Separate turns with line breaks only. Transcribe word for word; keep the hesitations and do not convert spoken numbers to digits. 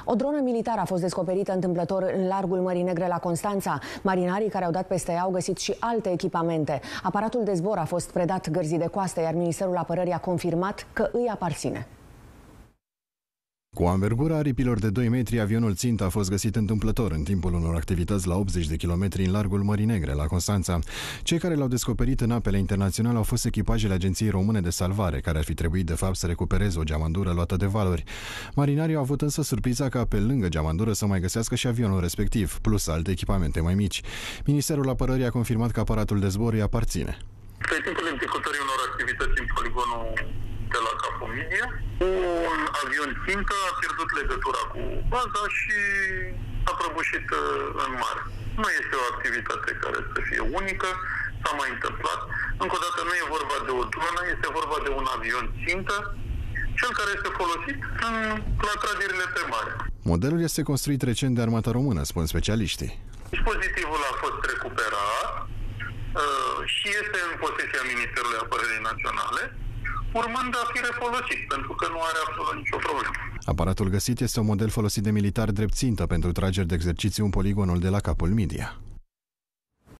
O dronă militară a fost descoperită întâmplător în largul Mării Negre la Constanța. Marinarii care au dat peste ea au găsit și alte echipamente. Aparatul de zbor a fost predat gărzii de coastă, iar Ministerul Apărării a confirmat că îi aparține.
Cu anvergura aripilor de doi metri, avionul țintă a fost găsit întâmplător în timpul unor activități la optzeci de kilometri în largul Mării Negre, la Constanța. Cei care l-au descoperit în apele internaționale au fost echipajele Agenției Române de Salvare, care ar fi trebuit de fapt să recupereze o geamandură luată de valuri. Marinarii au avut însă surpriza ca pe lângă geamandură să mai găsească și avionul respectiv, plus alte echipamente mai mici. Ministerul Apărării a confirmat că aparatul de zbor îi aparține.
Pe timpul executării unor activități în poligonul de la Capul Midia, un avion țintă a pierdut legătura cu baza și a prăbușit în mare. Nu este o activitate care să fie unică, s-a mai întâmplat. Încă o dată nu e vorba de o dronă, este vorba de un avion țintă, cel care este folosit în, la tragerile pe mare.
Modelul este construit recent de Armata Română, spun specialiștii.
Dispozitivul a fost recuperat uh, și este în posesia Ministerului Apărării Naționale, urmând a fi refolosit, pentru că nu are absolut nicio problemă.
Aparatul găsit este un model folosit de militari drept țintă pentru trageri de exercițiu în poligonul de la Capul Midia.